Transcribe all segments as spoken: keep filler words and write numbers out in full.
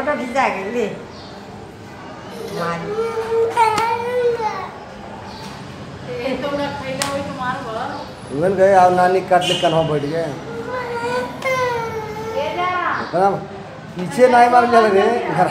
Photo खिंचा के ले उन गए और नानी काट ले कन्हा बैठ गए पीछे नहीं मार चल गए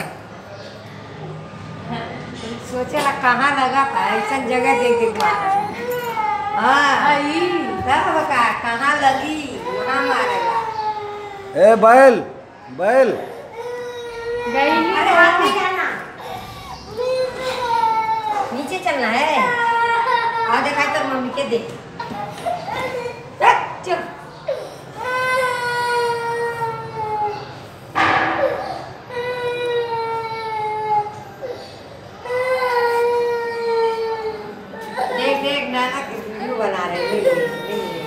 सोचे ला कहाँ लगा था ऐसा जगह देख देख हाँ तब का कहाँ लगी वहाँ मारेगा। ए बैल बैल अरे हाथ नहीं जाना नीचे चलना है। आ देखा तो मम्मी के देख चल देख देख नाना की वीडियो बना रहे हैं।